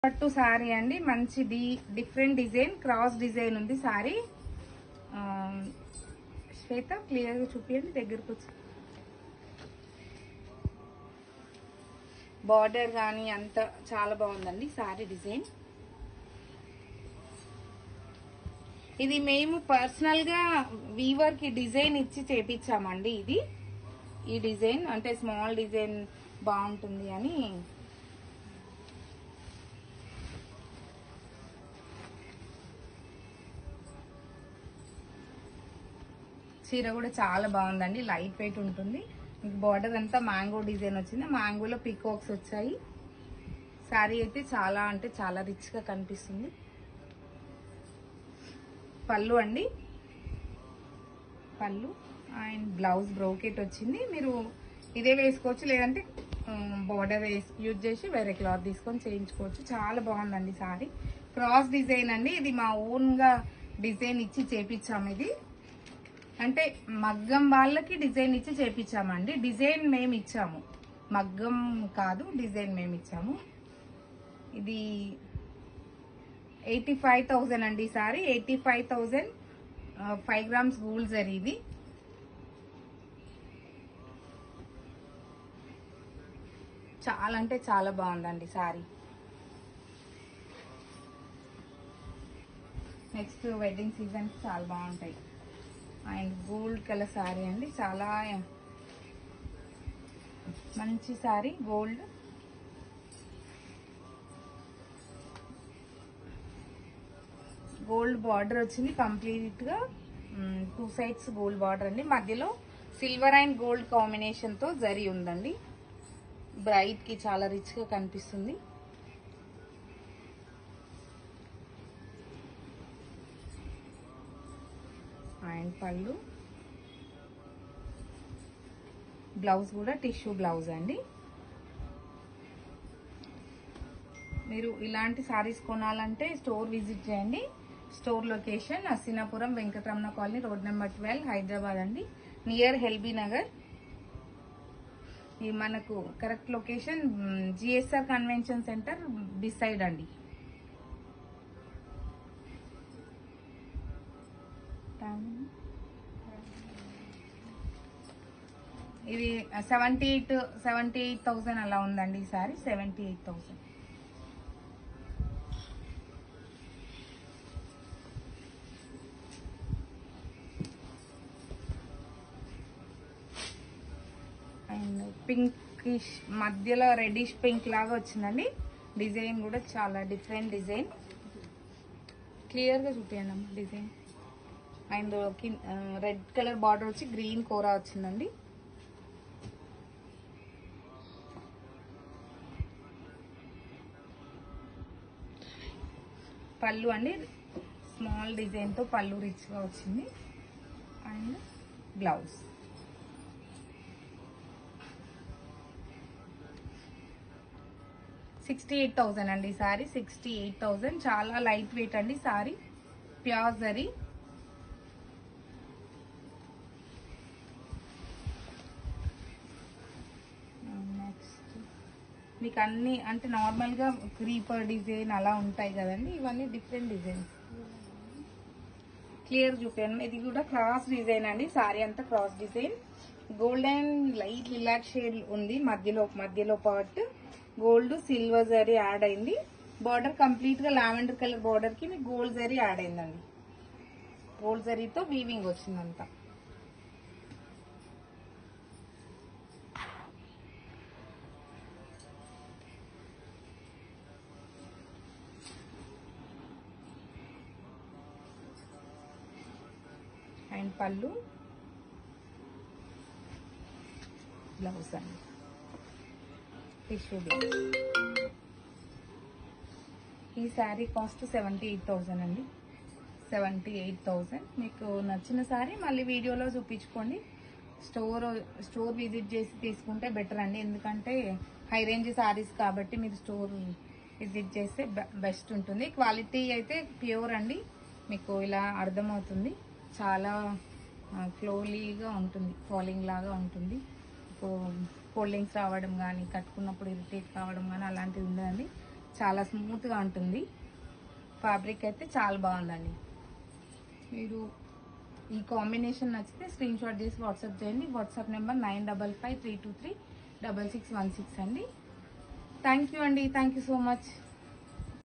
పట్టు సారీ అండి, మంచి డిఫరెంట్ డిజైన్, క్రాస్ డిజైన్ ఉంది సారీ. శ్వేత క్లియర్ గా చూపించండి, దగ్గరకు వచ్చి. బార్డర్ కానీ అంత చాలా బాగుందండి సారీ డిజైన్. ఇది మేము పర్సనల్ గా వీవర్ కి డిజైన్ ఇచ్చి చేపించామండి. ఈ డిజైన్ అంటే స్మాల్ డిజైన్ బాగుంటుంది అని. చీర కూడా చాలా బాగుందండి, లైట్ వెయిట్ ఉంటుంది. మీకు బార్డర్ అంతా మ్యాంగో డిజైన్ వచ్చింది, మ్యాంగోలో పీకాక్స్ వచ్చాయి. శారీ అయితే చాలా అంటే చాలా రిచ్ గా కనిపిస్తుంది. పళ్ళు అండి, పళ్ళు అండ్ బ్లౌజ్ బ్రోకెట్ వచ్చింది. మీరు ఇదే వేసుకోవచ్చు, లేదంటే బార్డర్ యూజ్ చేసి వేరే క్లాత్ తీసుకొని చేయించుకోవచ్చు. చాలా బాగుందండి సారీ. క్రాస్ డిజైన్ అండి, ఇది మా ఓన్ గా డిజైన్ ఇచ్చి చేపించాము. ఇది అంటే మగ్గం వాళ్ళకి డిజైన్ ఇచ్చి చేపించామండి. డిజైన్ మేము ఇచ్చాము, మగ్గం కాదు, డిజైన్ మేము ఇచ్చాము. ఇది 85,000 అండి సారీ. 85,000, 5 grams gold zari. ఇది చాలా అంటే చాలా బాగుందండి సారీ. నెక్స్ట్ వెడ్డింగ్ సీజన్ చాలా బాగుంటాయి. అండ్ గోల్డ్ కలర్ సారీ అండి, చాలా మంచి సారీ. గోల్డ్ బార్డర్ వచ్చింది కంప్లీట్ గా, 2 sides గోల్డ్ బార్డర్ అండి. మధ్యలో సిల్వర్ అండ్ గోల్డ్ కాంబినేషన్ తో జరీ ఉందండి. బ్రైట్ కి చాలా రిచ్ గా కనిపిస్తుంది. అండ్ పళ్ళు, బ్లౌజ్ కూడా టిష్యూ బ్లౌజ్ అండి. మీరు ఇలాంటి సారీస్ కొనాలంటే స్టోర్ విజిట్ చేయండి. Store location Asinapuram, Venkataramana colony, road number 12, Hyderabad అండి, నియర్ ఎల్బీ నగర్. ఇది మనకు correct location GSR convention centre beside అండి. ఇది 78,000 అలా ఉందండి ఈ సారీ. 78,000. అండ్ పింకిష్ మధ్యలో రెడ్డిష్ పింక్ లాగా వచ్చిందండి. డిజైన్ కూడా చాలా డిఫరెంట్ డిజైన్. క్లియర్ గా చూపించండి అమ్మ design. And red colour border వచ్చి గ్రీన్ కోరా వచ్చిందండి. పళ్ళు అండి, స్మాల్ డిజైన్ తో పళ్ళు రిచ్ గా వచ్చింది. And blouse. $68,000 అండి సారీ. 68,000. చాలా లైట్ వెయిట్ అండి సారీ, ప్యూర్ జరీ. నెక్స్ట్ మీకు అన్ని అంటే నార్మల్ గా క్రీపర్ డిజైన్ అలా ఉంటాయి కదండి, ఇవన్నీ డిఫరెంట్ డిజైన్స్. క్లియర్ చూపాను. ఇది కూడా క్రాస్ డిజైన్ అండి, సారీ అంతా cross design. Golden light lilac shade ఉంది మధ్యలో part. Gold silver zari add అయింది. బార్డర్ కంప్లీట్ గా లావెండర్ కలర్ బార్డర్ కి మీకు గోల్డ్ జరీ యాడ్ అయిందండి. గోల్డ్ జరీతో వీవింగ్ వచ్చిందంతా. అండ్ పళ్ళు, బ్లౌజ్ అండి టిష్యూ బ్లౌజ్. ఈ శారీ కాస్ట్ 78,000 అండి. 78,000. మీకు నచ్చిన శారీ మళ్ళీ వీడియోలో చూపించుకోండి. స్టోర్ విజిట్ చేసి తీసుకుంటే బెటర్ అండి, ఎందుకంటే హై రేంజ్ శారీస్ కాబట్టి మీరు స్టోర్ విజిట్ చేస్తే బెస్ట్ ఉంటుంది. క్వాలిటీ అయితే ప్యూర్ అండి, మీకు ఇలా అర్థమవుతుంది. చాలా ఫ్లోలీగా ఉంటుంది, ఫాలింగ్ లాగా ఉంటుంది. కోల్డ్ డ్రింక్స్ రావడం కానీ, కట్టుకున్నప్పుడు ఇరిటేట్ కావడం కానీ అలాంటివి ఉండదండి. చాలా స్మూత్గా ఉంటుంది. ఫ్యాబ్రిక్ అయితే చాలా బాగుందండి. మీరు ఈ కాంబినేషన్ నచ్చితే స్క్రీన్ షాట్ చేసి వాట్సాప్ చేయండి. వాట్సాప్ నెంబర్ 9553236616 అండి. థ్యాంక్ యూ అండి. Thank you so much.